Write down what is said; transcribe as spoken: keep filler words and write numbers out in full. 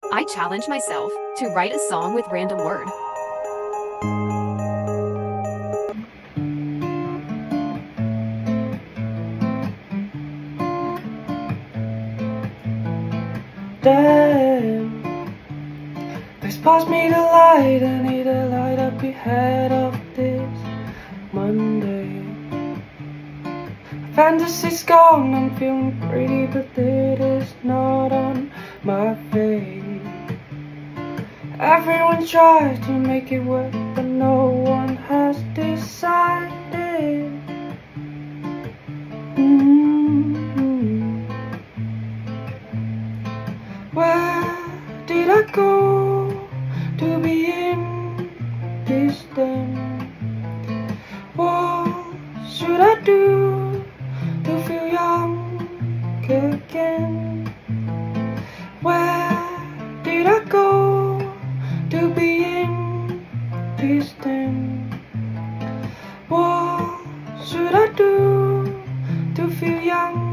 I challenge myself to write a song with random word. Damn, please pass me the light. I need a light up ahead of this Monday. Fantasy's gone, I'm feeling pretty, but it is not on my face. Everyone tries to make it work, but no one has decided. Mm-hmm. Where did I go to be in this thing? What should I do to feel young again? Where did I go to be in this thing? What should I do to feel young